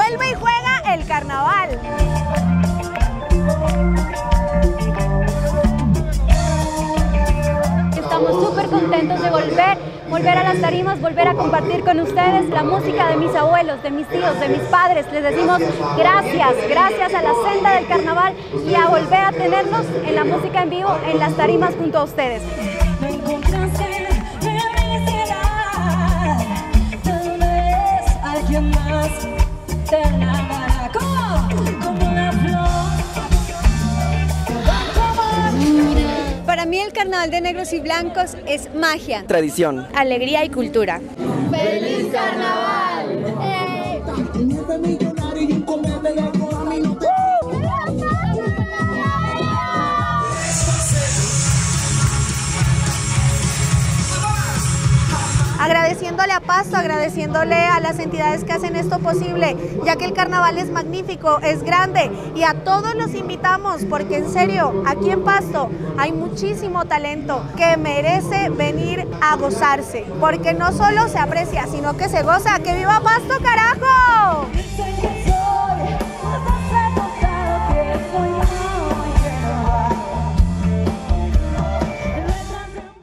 vuelve y juega el carnaval. Estamos súper contentos de volver a las tarimas, volver a compartir con ustedes la música de mis abuelos, de mis tíos, de mis padres. Les decimos gracias a la senda del carnaval y a volver a tenernos en la música en vivo, en las tarimas junto a ustedes. Para mí el carnaval de negros y blancos es magia, tradición, alegría y cultura. ¡Feliz carnaval! Agradeciéndole a Pasto, agradeciéndole a las entidades que hacen esto posible, ya que el carnaval es magnífico, es grande y a todos los invitamos porque en serio, aquí en Pasto hay muchísimo talento que merece venir a gozarse, porque no solo se aprecia, sino que se goza. ¡Que viva Pasto, carajo!